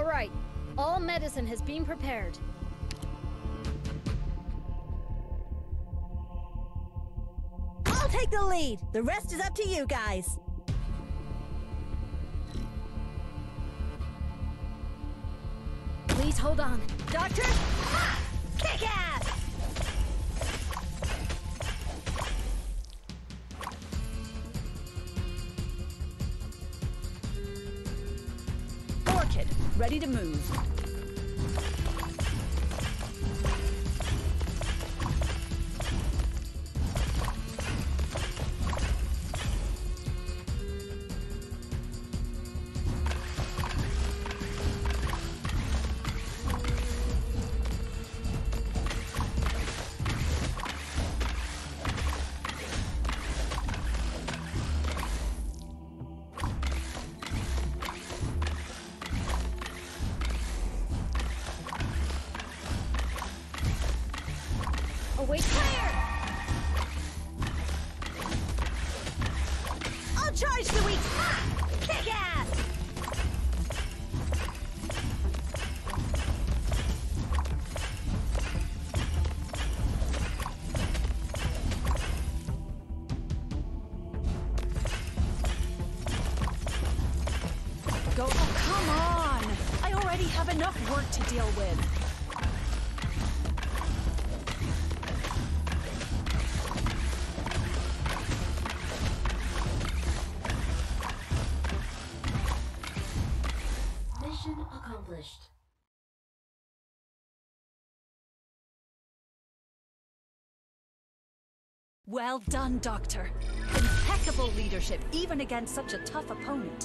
All right. All medicine has been prepared. I'll take the lead. The rest is up to you guys. Please hold on. Doctor, ha! Kick ass! Orchid, ready to move. Await fire! I'll charge the weak. Ha! Kick ass! Go, oh, come on! I already have enough work to deal with. Mission accomplished. Well done, Doctor. Impeccable leadership, even against such a tough opponent.